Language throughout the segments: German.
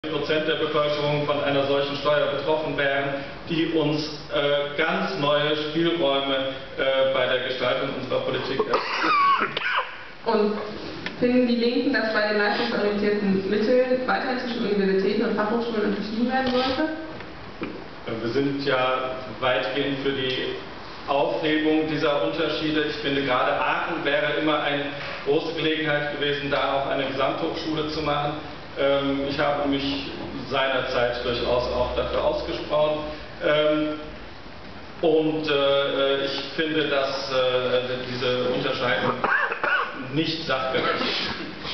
Prozent der Bevölkerung von einer solchen Steuer betroffen wären, die uns ganz neue Spielräume bei der Gestaltung unserer Politik eröffnet. Und finden die Linken, dass bei den leistungsorientierten Mitteln weiterhin zwischen Universitäten und Fachhochschulen unterschieden werden sollte? Wir sind ja weitgehend für die Aufhebung dieser Unterschiede. Ich finde, gerade Aachen wäre immer eine große Gelegenheit gewesen, da auch eine Gesamthochschule zu machen. Ich habe mich seinerzeit durchaus auch dafür ausgesprochen. Ich finde, dass diese Unterscheidung nicht sachgerecht ist.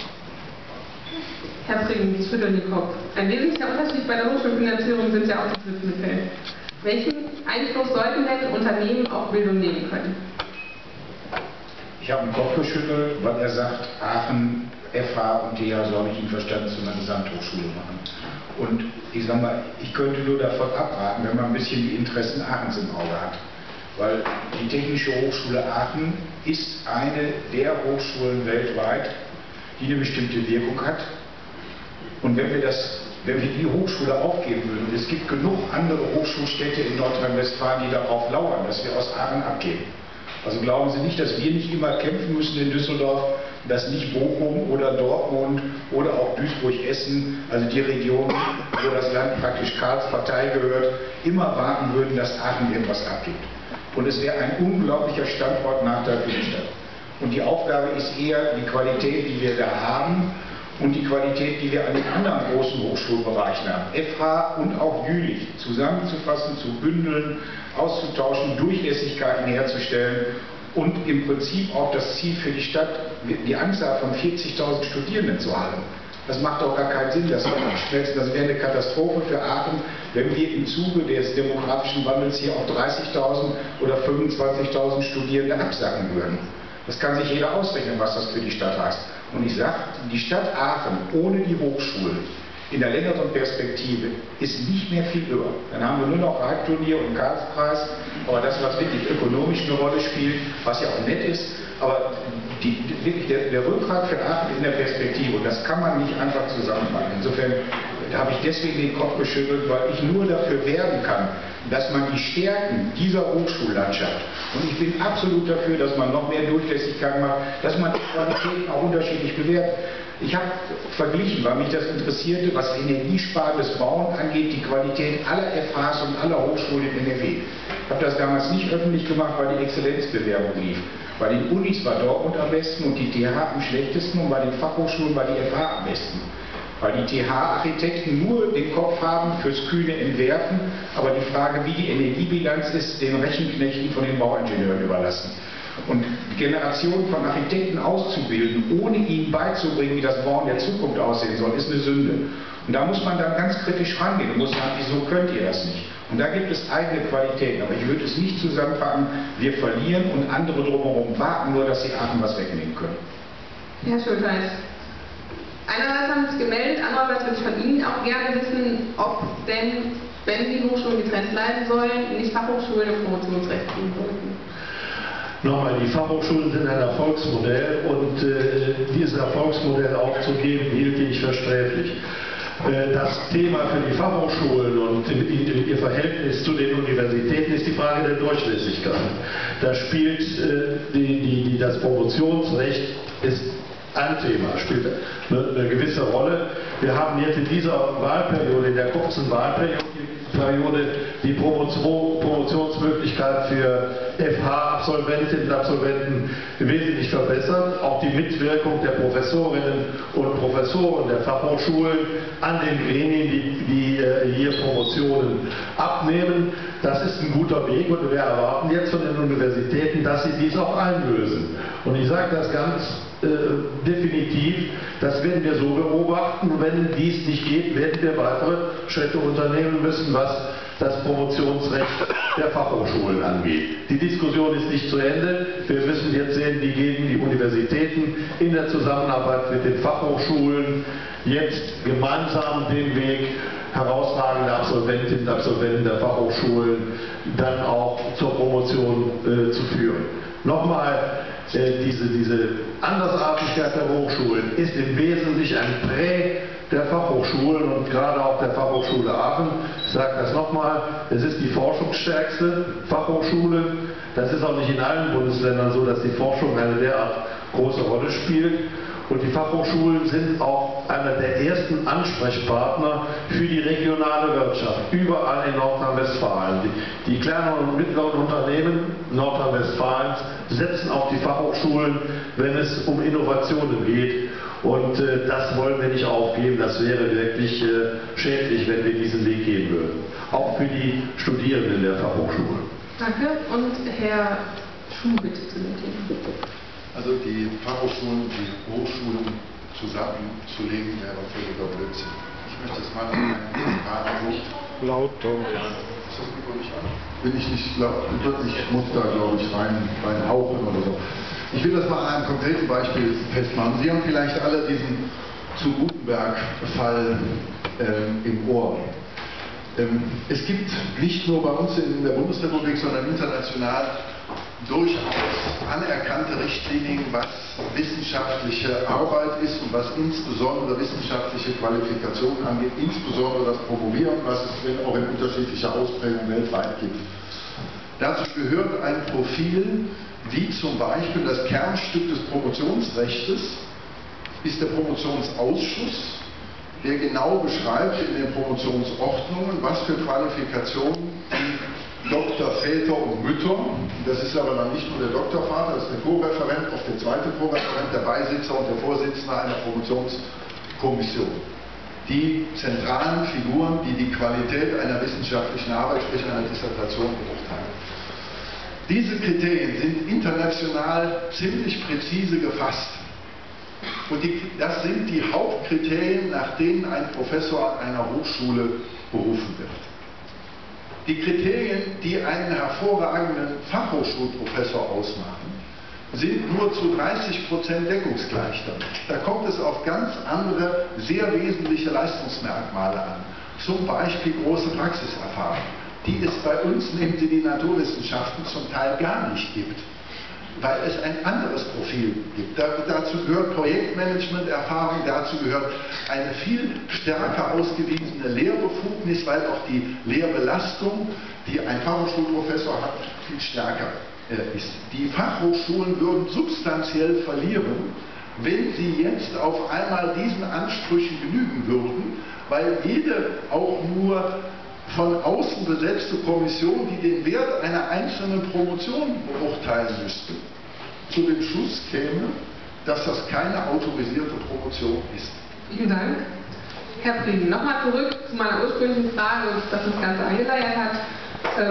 Herr Fregen, Sie schütteln den Kopf. Ein wesentlicher Unterschied bei der Hochschulfinanzierung sind ja auch die Drittmittel. Welchen Einfluss sollten denn Unternehmen auf Bildung nehmen können? Ich habe den Kopf geschüttelt, weil er sagt, Aachen, FH und TH, so habe ich ihn verstanden, zu einer Gesamthochschule machen. Und ich sage mal, ich könnte nur davon abraten, wenn man ein bisschen die Interessen Aachens im Auge hat. Weil die Technische Hochschule Aachen ist eine der Hochschulen weltweit, die eine bestimmte Wirkung hat. Und wenn wir die Hochschule aufgeben würden, und es gibt genug andere Hochschulstädte in Nordrhein-Westfalen, die darauf lauern, dass wir aus Aachen abgeben. Also glauben Sie nicht, dass wir nicht immer kämpfen müssen in Düsseldorf, dass nicht Bochum oder Dortmund oder auch Duisburg-Essen, also die Region, wo das Land praktisch Karls Partei gehört, immer warten würden, dass Aachen irgendwas abgibt. Und es wäre ein unglaublicher Standortnachteil für die Stadt. Und die Aufgabe ist eher die Qualität, die wir da haben, und die Qualität, die wir an den anderen großen Hochschulbereichen haben, FH und auch Jülich, zusammenzufassen, zu bündeln, auszutauschen, Durchlässigkeiten herzustellen und im Prinzip auch das Ziel für die Stadt, die Anzahl von 40.000 Studierenden zu halten. Das macht doch gar keinen Sinn, das wäre eine Katastrophe für Aachen, wenn wir im Zuge des demografischen Wandels hier auf 30.000 oder 25.000 Studierende absacken würden. Das kann sich jeder ausrechnen, was das für die Stadt heißt. Und ich sage, die Stadt Aachen ohne die Hochschulen in der längeren Perspektive ist nicht mehr viel über. Dann haben wir nur noch Reitturnier und Karlspreis, aber das, was wirklich ökonomisch eine Rolle spielt, was ja auch nett ist, aber wirklich der Rückgrat für Aachen in der Perspektive, und das kann man nicht einfach zusammenfassen. Insofern habe ich deswegen den Kopf geschüttelt, weil ich nur dafür werben kann, dass man die Stärken dieser Hochschullandschaft, und ich bin absolut dafür, dass man noch mehr Durchlässigkeit macht, dass man die Qualitäten auch unterschiedlich bewertet. Ich habe verglichen, weil mich das interessierte, was energiesparendes Bauen angeht, die Qualität aller FHs und aller Hochschulen in NRW. Ich habe das damals nicht öffentlich gemacht, weil die Exzellenzbewerbung lief. Bei den Unis war Dortmund am besten und die TH am schlechtesten, und bei den Fachhochschulen war die FH am besten. Weil die TH-Architekten nur den Kopf haben fürs kühne Entwerfen, aber die Frage, wie die Energiebilanz ist, den Rechenknechten von den Bauingenieuren überlassen. Und Generationen von Architekten auszubilden, ohne ihnen beizubringen, wie das Bauen der Zukunft aussehen soll, ist eine Sünde. Und da muss man dann ganz kritisch rangehen und muss sagen, wieso könnt ihr das nicht? Und da gibt es eigene Qualitäten, aber ich würde es nicht zusammenpacken, wir verlieren und andere drumherum warten nur, dass sie Aachen was wegnehmen können. Herr Schultheis, einerseits haben Sie sich gemeldet, andererseits würde ich von Ihnen auch gerne wissen, ob denn, wenn die Hochschulen getrennt bleiben sollen, nicht Fachhochschulen ein Promotionsrecht geben sollten. Nochmal, die Fachhochschulen sind ein Erfolgsmodell, und dieses Erfolgsmodell aufzugeben, hielte ich für sträflich. Das Thema für die Fachhochschulen und ihr Verhältnis zu den Universitäten ist die Frage der Durchlässigkeit. Da spielt das Promotionsrecht ist ein Thema, spielt eine gewisse Rolle. Wir haben jetzt in dieser Wahlperiode, in der kurzen Wahlperiode, die Promotionsmöglichkeit für FH-Absolventinnen und Absolventen wesentlich verbessert. Auch die Mitwirkung der Professorinnen und Professoren der Fachhochschulen an den Gremien, die hier Promotionen abnehmen. Das ist ein guter Weg, und wir erwarten jetzt von den Universitäten, dass sie dies auch einlösen. Und ich sage das ganz definitiv, das werden wir so beobachten. Wenn dies nicht geht, werden wir weitere Schritte unternehmen müssen, was das Promotionsrecht der Fachhochschulen angeht. Die Diskussion ist nicht zu Ende. Wir müssen jetzt sehen, wie gehen die Universitäten in der Zusammenarbeit mit den Fachhochschulen jetzt gemeinsam den Weg, herausragende Absolventinnen und Absolventen der Fachhochschulen dann auch zur Promotion zu führen. Nochmal, diese Andersartigkeit der Hochschulen ist im Wesentlichen ein Prä der Fachhochschulen und gerade auch der Fachhochschule Aachen. Ich sage das nochmal, es ist die forschungsstärkste Fachhochschule. Das ist auch nicht in allen Bundesländern so, dass die Forschung eine derart große Rolle spielt. Und die Fachhochschulen sind auch einer der ersten Ansprechpartner für die regionale Wirtschaft, überall in Nordrhein-Westfalen. Die kleinen und mittleren Unternehmen Nordrhein-Westfalens setzen auf die Fachhochschulen, wenn es um Innovationen geht. Und das wollen wir nicht aufgeben, das wäre wirklich schädlich, wenn wir diesen Weg gehen würden. Auch für die Studierenden der Fachhochschule. Danke. Und Herr Schuh, bitte zu dem Thema. Also die Fachhochschulen und die Hochschulen zusammenzulegen wäre völliger Blödsinn. Ich möchte es mal an einem Partnerbuch. Lauter. Ist das Mikro nicht an? Bin ich nicht laut? Ich muss da, glaube ich, reinhauchen oder so. Ich will das mal an einem konkreten Beispiel festmachen. Sie haben vielleicht alle diesen zu Gutenberg-Fall im Ohr. Es gibt nicht nur bei uns in der Bundesrepublik, sondern international durchaus anerkannte Richtlinien, was wissenschaftliche Arbeit ist und was insbesondere wissenschaftliche Qualifikationen angeht, insbesondere das Promovieren, was es auch in unterschiedlicher Ausprägung weltweit gibt. Dazu gehört ein Profil, wie zum Beispiel das Kernstück des Promotionsrechtes ist der Promotionsausschuss, der genau beschreibt in den Promotionsordnungen, was für Qualifikationen die Doktorväter und Mütter, das ist aber dann nicht nur der Doktorvater, das ist der Co-Referent, oft der zweite Co-Referent, der Beisitzer und der Vorsitzende einer Promotionskommission. Die zentralen Figuren, die die Qualität einer wissenschaftlichen Arbeit, sprich einer Dissertation, beurteilen. Diese Kriterien sind international ziemlich präzise gefasst. Und das sind die Hauptkriterien, nach denen ein Professor an einer Hochschule berufen wird. Die Kriterien, die einen hervorragenden Fachhochschulprofessor ausmachen, sind nur zu 30% deckungsgleich damit. Da kommt es auf ganz andere, sehr wesentliche Leistungsmerkmale an. Zum Beispiel große Praxiserfahrung, die es bei uns, nehmen Sie die Naturwissenschaften, zum Teil gar nicht gibt, weil es ein anderes Profil gibt. Dazu gehört Projektmanagement-Erfahrung, dazu gehört eine viel stärker ausgewiesene Lehrbefugnis, weil auch die Lehrbelastung, die ein Fachhochschulprofessor hat, viel stärker ist. Die Fachhochschulen würden substanziell verlieren, wenn sie jetzt auf einmal diesen Ansprüchen genügen würden, weil jede auch nur von außen besetzte Kommission, die den Wert einer einzelnen Promotion beurteilen müsste, zu dem Schluss käme, dass das keine autorisierte Promotion ist. Vielen Dank. Herr Frieden, nochmal zurück zu meiner ursprünglichen Frage, das das Ganze angeleiert hat.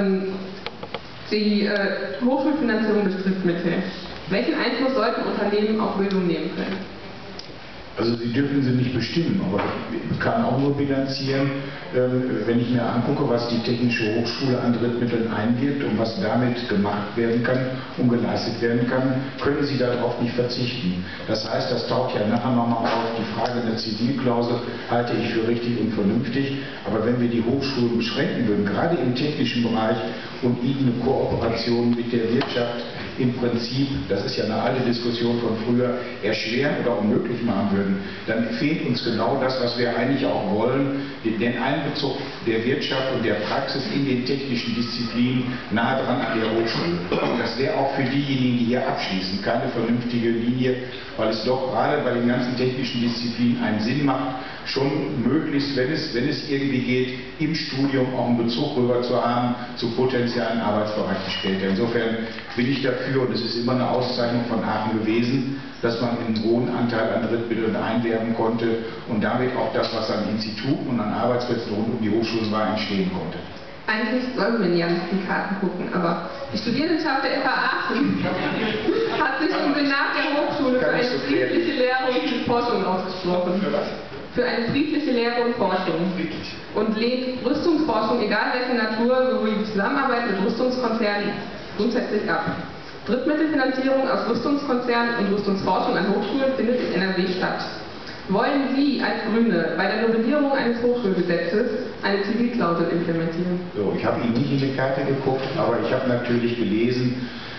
Die Hochschulfinanzierung durch Drittmittel. Welchen Einfluss sollten Unternehmen auf Bildung nehmen können? Also Sie dürfen sie nicht bestimmen, aber ich kann auch nur bilanzieren, wenn ich mir angucke, was die Technische Hochschule an Drittmitteln einwirkt und was damit gemacht werden kann und geleistet werden kann, können Sie darauf nicht verzichten. Das heißt, das taucht ja nachher nochmal auf, die Frage der Zivilklausel halte ich für richtig und vernünftig, aber wenn wir die Hochschulen beschränken würden, gerade im technischen Bereich und ihnen eine Kooperation mit der Wirtschaft im Prinzip, das ist ja eine alte Diskussion von früher, erschweren oder unmöglich machen würden, dann fehlt uns genau das, was wir eigentlich auch wollen, den Einbezug der Wirtschaft und der Praxis in den technischen Disziplinen nahe dran an der Hochschule. Und das wäre auch für diejenigen, die hier abschließen, keine vernünftige Linie, weil es doch gerade bei den ganzen technischen Disziplinen einen Sinn macht, schon möglichst, wenn es irgendwie geht, im Studium auch einen Bezug rüber zu haben zu potenziellen Arbeitsbereichen später. Insofern bin ich dafür, und es ist immer eine Auszeichnung von Aachen gewesen, dass man einen hohen Anteil an Drittmitteln einwerben konnte und damit auch das, was an Instituten und an Arbeitsplätzen rund um die Hochschulen war, entstehen konnte. Eigentlich sollten wir nicht an die Karten gucken, aber die Studierendenschaft der FH Aachen hat sich im Senat der Hochschule für eine friedliche Lehre und Forschung ausgesprochen. Für eine friedliche Lehre und Forschung. Und lehnt Rüstungsforschung, egal welche Natur, sowie die Zusammenarbeit mit Rüstungskonzernen grundsätzlich ab. Drittmittelfinanzierung aus Rüstungskonzernen und Rüstungsforschung an Hochschulen findet in NRW statt. Wollen Sie als Grüne bei der Novellierung eines Hochschulgesetzes eine Zivilklausel implementieren? So, ich habe Ihnen nicht in die Karte geguckt, aber ich habe natürlich gelesen,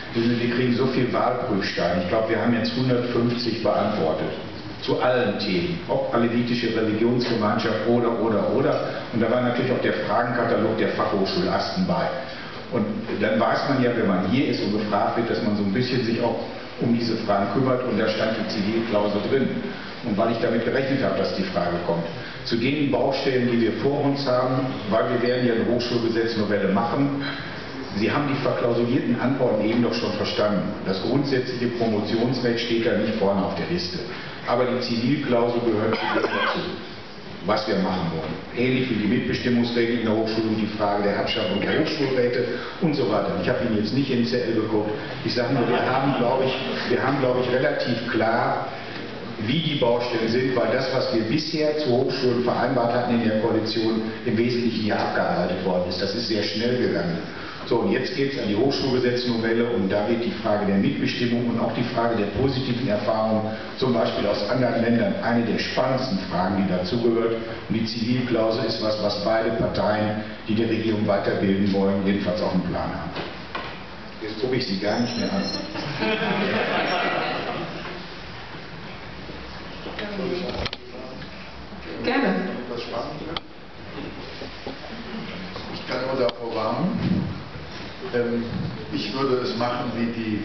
Wir kriegen so viel Wahlprüfsteine. Ich glaube, wir haben jetzt 150 beantwortet. Zu allen Themen. Ob alevitische Religionsgemeinschaft oder. Und da war natürlich auch der Fragenkatalog der Fachhochschule Asten bei. Und dann weiß man ja, wenn man hier ist und gefragt wird, dass man so ein bisschen sich auch um diese Fragen kümmert, und da stand die Zivilklausel drin. Und weil ich damit gerechnet habe, dass die Frage kommt. Zu den Baustellen, die wir vor uns haben, weil wir werden ja eine Hochschulgesetznovelle machen, Sie haben die verklausulierten Antworten eben doch schon verstanden. Das grundsätzliche Promotionsrecht steht da nicht vorne auf der Liste. Aber die Zivilklausel gehört dazu, was wir machen wollen. Ähnlich wie die Mitbestimmungsregeln in der Hochschule und die Frage der Abschaffung der Hochschulräte und so weiter. Ich habe Ihnen jetzt nicht ins CL geguckt. Ich sage nur, wir haben, glaube ich, relativ klar, wie die Baustellen sind, weil das, was wir bisher zu Hochschulen vereinbart hatten in der Koalition, im Wesentlichen hier abgearbeitet worden ist. Das ist sehr schnell gegangen. So, und jetzt geht es an die Hochschulgesetznovelle, und da wird die Frage der Mitbestimmung und auch die Frage der positiven Erfahrungen, zum Beispiel aus anderen Ländern, eine der spannendsten Fragen, die dazugehört. Und die Zivilklausel ist was beide Parteien, die die Regierung weiterbilden wollen, jedenfalls auch einen Plan haben. Jetzt gucke ich Sie gar nicht mehr an. Gerne. Was spannend wird? Ich kann nur davor warnen. Ich würde es machen wie die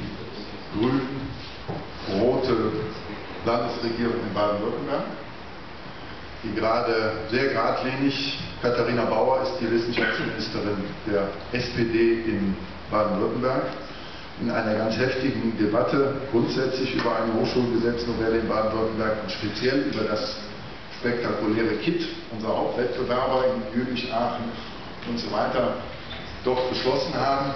grün-rote Landesregierung in Baden-Württemberg, die gerade sehr geradlinig, Katharina Bauer ist die Wissenschaftsministerin der SPD in Baden-Württemberg, in einer ganz heftigen Debatte grundsätzlich über eine Hochschulgesetznovelle in Baden-Württemberg und speziell über das spektakuläre KIT, unser Hauptwettbewerber in Jülich, Aachen und so weiter, doch beschlossen haben.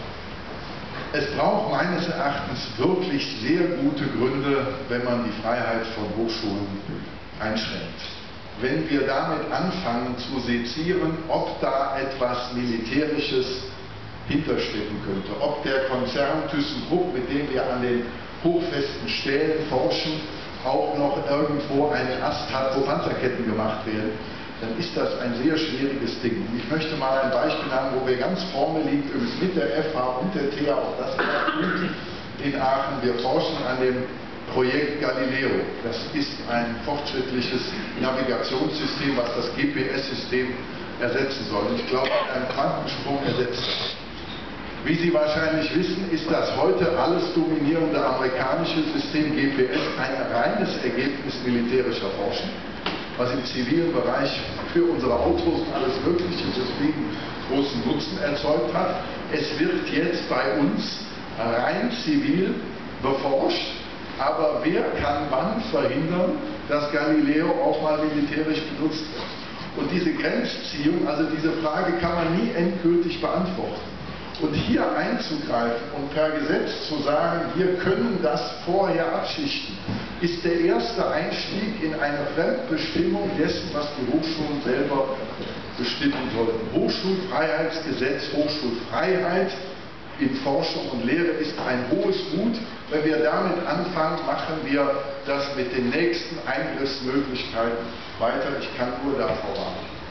Es braucht meines Erachtens wirklich sehr gute Gründe, wenn man die Freiheit von Hochschulen einschränkt. Wenn wir damit anfangen zu sezieren, ob da etwas Militärisches hinterstecken könnte, ob der Konzern ThyssenKrupp, mit dem wir an den hochfesten Stählen forschen, auch noch irgendwo einen Ast hat, wo Panzerketten gemacht werden, dann ist das ein sehr schwieriges Ding. Und ich möchte mal ein Beispiel haben, wo wir ganz vorne liegen, übrigens mit der FH und der TH, auch das gut in Aachen. Wir forschen an dem Projekt Galileo. Das ist ein fortschrittliches Navigationssystem, was das GPS-System ersetzen soll. Und ich glaube, ein Quantensprung ersetzt das. Wie Sie wahrscheinlich wissen, ist das heute alles dominierende amerikanische System GPS ein reines Ergebnis militärischer Forschung, was im zivilen Bereich für unsere Autos und alles Mögliche deswegen großen Nutzen erzeugt hat. Es wird jetzt bei uns rein zivil beforscht, aber wer kann wann verhindern, dass Galileo auch mal militärisch benutzt wird? Und diese Grenzziehung, also diese Frage kann man nie endgültig beantworten. Und hier einzugreifen und per Gesetz zu sagen, wir können das vorher abschichten, ist der erste Einstieg in eine Fremdbestimmung dessen, was die Hochschulen selber bestimmen sollten. Hochschulfreiheitsgesetz, Hochschulfreiheit in Forschung und Lehre ist ein hohes Gut. Wenn wir damit anfangen, machen wir das mit den nächsten Eingriffsmöglichkeiten weiter. Ich kann nur davor warnen.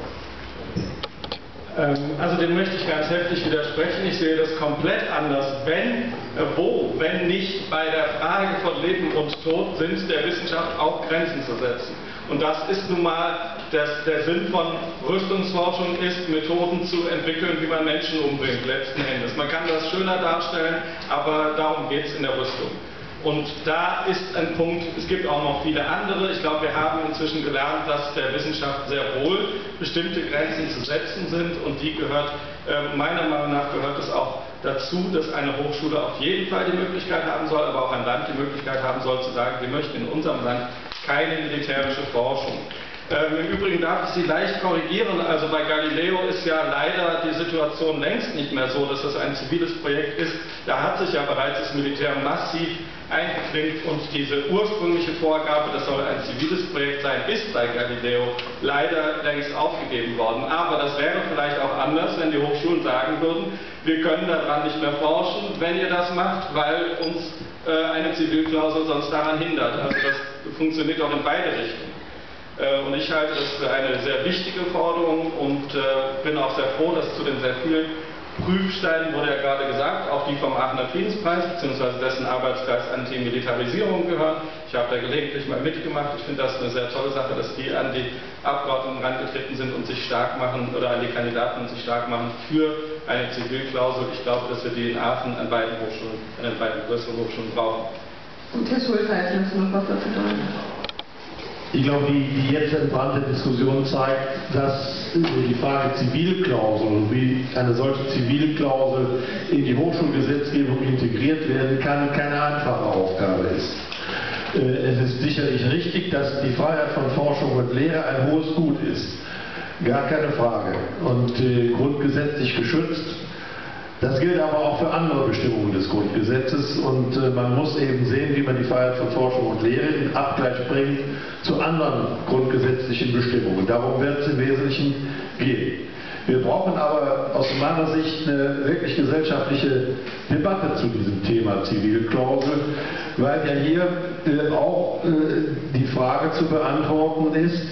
Also dem möchte ich ganz heftig widersprechen. Ich sehe das komplett anders. Wenn nicht bei der Frage von Leben und Tod sind der Wissenschaft auch Grenzen zu setzen. Und das ist nun mal der Sinn von Rüstungsforschung ist, Methoden zu entwickeln, wie man Menschen umbringt, letzten Endes. Man kann das schöner darstellen, aber darum geht es in der Rüstung. Und da ist ein Punkt, es gibt auch noch viele andere. Ich glaube, wir haben inzwischen gelernt, dass der Wissenschaft sehr wohl bestimmte Grenzen zu setzen sind, und die gehört, meiner Meinung nach gehört es auch dazu, dass eine Hochschule auf jeden Fall die Möglichkeit haben soll, aber auch ein Land die Möglichkeit haben soll zu sagen, wir möchten in unserem Land keine militärische Forschung. Im Übrigen darf ich Sie leicht korrigieren, also bei Galileo ist ja leider die Situation längst nicht mehr so, dass das ein ziviles Projekt ist. Da hat sich ja bereits das Militär massiv eingeklinkt, und diese ursprüngliche Vorgabe, das soll ein ziviles Projekt sein, ist bei Galileo leider längst aufgegeben worden. Aber das wäre vielleicht auch anders, wenn die Hochschulen sagen würden, wir können daran nicht mehr forschen, wenn ihr das macht, weil uns eine Zivilklausel sonst daran hindert. Also das funktioniert auch in beide Richtungen. Und ich halte das für eine sehr wichtige Forderung und bin auch sehr froh, dass zu den sehr vielen Prüfstein wurde ja gerade gesagt, auch die vom Aachener Friedenspreis bzw. dessen Arbeitskreis Antimilitarisierung gehören. Ich habe da gelegentlich mal mitgemacht. Ich finde das eine sehr tolle Sache, dass die an die Abgeordneten herangetreten sind und sich stark machen, oder an die Kandidaten und sich stark machen für eine Zivilklausel. Ich glaube, dass wir die in Aachen an beiden Hochschulen, an den beiden größeren Hochschulen brauchen. Und Herr Schultheiß, möchtest du noch was dazu sagen? Ich glaube, die jetzt entbrannte Diskussion zeigt, dass die Frage Zivilklausel und wie eine solche Zivilklausel in die Hochschulgesetzgebung integriert werden kann, keine einfache Aufgabe ist. Es ist sicherlich richtig, dass die Freiheit von Forschung und Lehre ein hohes Gut ist. Gar keine Frage. Und grundgesetzlich geschützt. Das gilt aber auch für andere Bestimmungen des Grundgesetzes und man muss eben sehen, wie man die Freiheit von Forschung und Lehre in Abgleich bringt zu anderen grundgesetzlichen Bestimmungen. Darum wird es im Wesentlichen gehen. Wir brauchen aber aus meiner Sicht eine wirklich gesellschaftliche Debatte zu diesem Thema Zivilklausel, weil ja hier auch die Frage zu beantworten ist,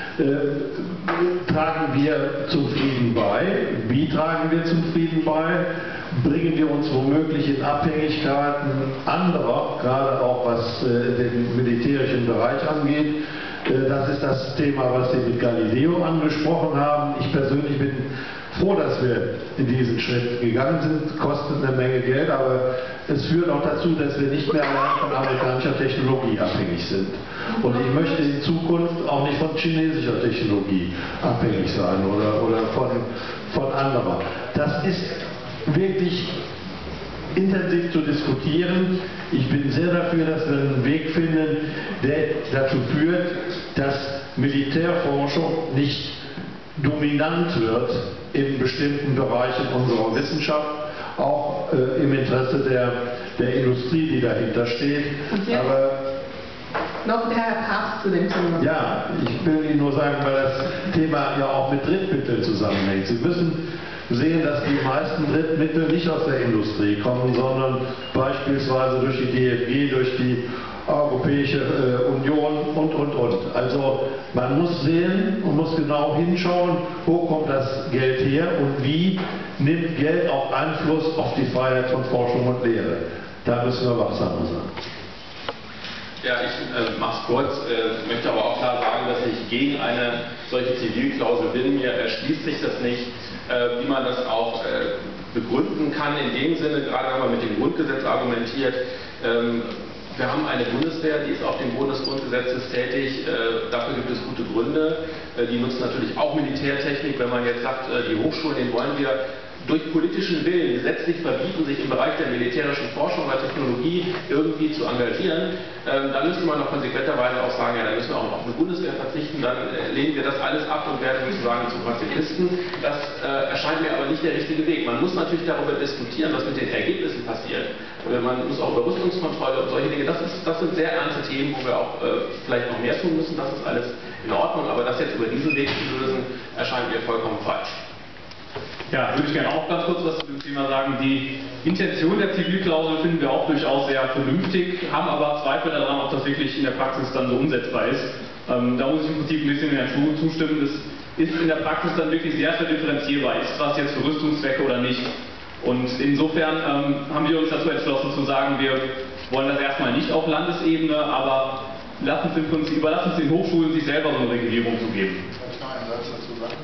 tragen wir zum Frieden bei? Wie tragen wir zum Frieden bei? Bringen wir uns womöglich in Abhängigkeiten anderer, gerade auch was den militärischen Bereich angeht? Das ist das Thema, was Sie mit Galileo angesprochen haben. Ich persönlich bin froh, dass wir in diesen Schritt gegangen sind. Kostet eine Menge Geld, aber es führt auch dazu, dass wir nicht mehr allein von amerikanischer Technologie abhängig sind. Und ich möchte in Zukunft auch nicht von chinesischer Technologie abhängig sein oder von anderer. Das ist wirklich intensiv zu diskutieren. Ich bin sehr dafür, dass wir einen Weg finden, der dazu führt, dass Militärforschung nicht dominant wird in bestimmten Bereichen unserer Wissenschaft, auch im Interesse der Industrie, die dahinter steht. Aber noch der Herr Papst zu dem Thema. ja, ich will Ihnen nur sagen, weil das Thema ja auch mit Drittmitteln zusammenhängt. Sie müssen sehen, dass die meisten Drittmittel nicht aus der Industrie kommen, sondern beispielsweise durch die DFG, durch die Europäische Union und. Also man muss sehen und muss genau hinschauen, wo kommt das Geld her und wie nimmt Geld auch Einfluss auf die Freiheit von Forschung und Lehre. Da müssen wir wachsamer sein. Ja, ich mache es kurz, möchte aber auch klar sagen, dass ich gegen eine solche Zivilklausel bin. Mir erschließt sich das nicht, wie man das auch begründen kann. In dem Sinne, gerade wenn man mit dem Grundgesetz argumentiert, wir haben eine Bundeswehr, die ist auf dem Boden des Grundgesetzes tätig. Dafür gibt es gute Gründe. Die nutzen natürlich auch Militärtechnik. Wenn man jetzt sagt, die Hochschulen, den wollen wir durch politischen Willen gesetzlich verbieten, sich im Bereich der militärischen Forschung oder Technologie irgendwie zu engagieren, dann müsste man noch konsequenterweise auch sagen, ja, dann müssen wir auch auf eine Bundeswehr verzichten, dann lehnen wir das alles ab und werden sozusagen zu Pazifisten. Das erscheint mir aber nicht der richtige Weg. Man muss natürlich darüber diskutieren, was mit den Ergebnissen passiert. Man muss auch über Rüstungskontrolle und solche Dinge, das sind sehr ernste Themen, wo wir auch vielleicht noch mehr tun müssen, das ist alles in Ordnung, aber das jetzt über diesen Weg zu lösen, erscheint mir vollkommen falsch. Ja, würde ich gerne auch ganz kurz was zu dem Thema sagen. Die Intention der Zivilklausel finden wir auch durchaus sehr vernünftig, haben aber Zweifel daran, ob das wirklich in der Praxis dann so umsetzbar ist. Da muss ich im Prinzip ein bisschen in der Schule zustimmen. Das ist in der Praxis dann wirklich sehr differenzierbar. Ist was jetzt für Rüstungszwecke oder nicht? Und insofern haben wir uns dazu entschlossen zu sagen, wir wollen das erstmal nicht auf Landesebene, aber überlassen es den Hochschulen, sich selber so eine Regulierung zu geben. Kann ich noch einen Satz dazu sagen?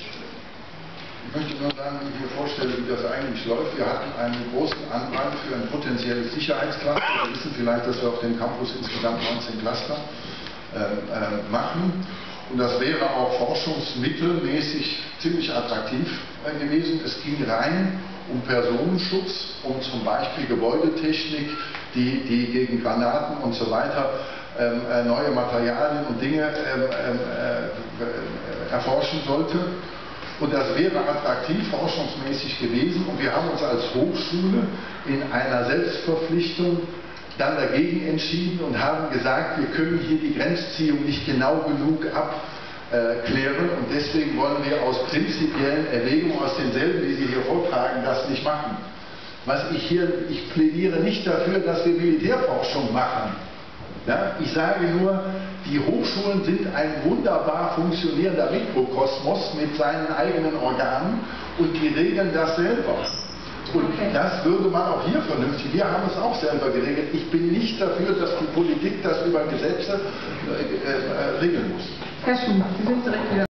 Ich möchte nur sagen, wie ich mir vorstelle, wie das eigentlich läuft. Wir hatten einen großen Andrang für ein potenzielles Sicherheitscluster. Wir wissen vielleicht, dass wir auf dem Campus insgesamt 19 Cluster machen. Und das wäre auch forschungsmittelmäßig ziemlich attraktiv gewesen. Es ging rein um Personenschutz, um zum Beispiel Gebäudetechnik, die gegen Granaten und so weiter neue Materialien und Dinge erforschen sollte. Und das wäre attraktiv forschungsmäßig gewesen und wir haben uns als Hochschule in einer Selbstverpflichtung dann dagegen entschieden und haben gesagt, wir können hier die Grenzziehung nicht genau genug abklären und deswegen wollen wir aus prinzipiellen Erwägungen, aus denselben, die Sie hier vortragen, das nicht machen. Ich plädiere nicht dafür, dass wir Militärforschung machen. Ja, ich sage nur, Die Hochschulen sind ein wunderbar funktionierender Mikrokosmos mit seinen eigenen Organen und die regeln das selber. Und das würde man auch hier vernünftig, wir haben es auch selber geregelt. Ich bin nicht dafür, dass die Politik das über Gesetze regeln muss. Herr Schumacher, Sie sind direkt wieder.